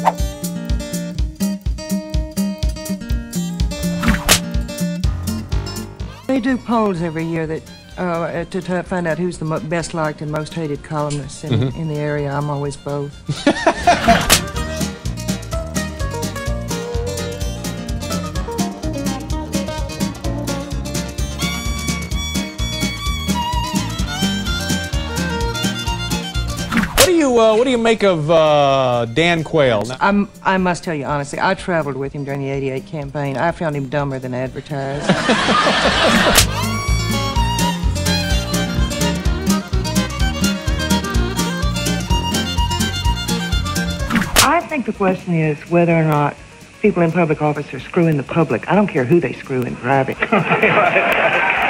They do polls every year that to find out who's the best liked and most hated columnist in the area. I'm always both. What do you make of Dan Quayle? I must tell you honestly, I traveled with him during the '88 campaign. I found him dumber than advertised. I think the question is whether or not people in public office are screwing the public. I don't care who they screw in private.